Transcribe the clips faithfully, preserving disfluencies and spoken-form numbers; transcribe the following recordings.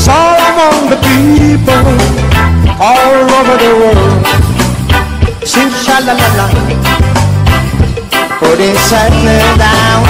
all among the people all over the world. Sing sha-la-la-la, putting sadness down.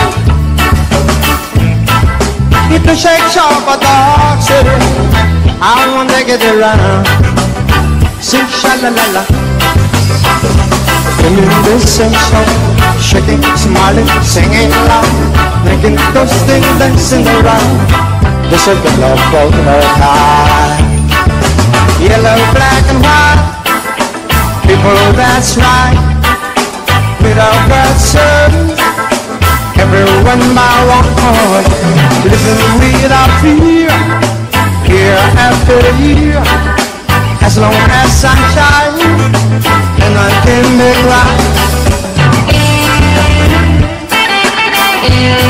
It shakes off a dark city, I want to get around. Sing sha-la-la-la, singing this same song, shaking, smiling, singing loud, making those things dancing around the circle of both our time. Yellow, black and white, people, that's right. Without question, everyone by one heart, living without fear, year after year. As long as sunshine and I can make right.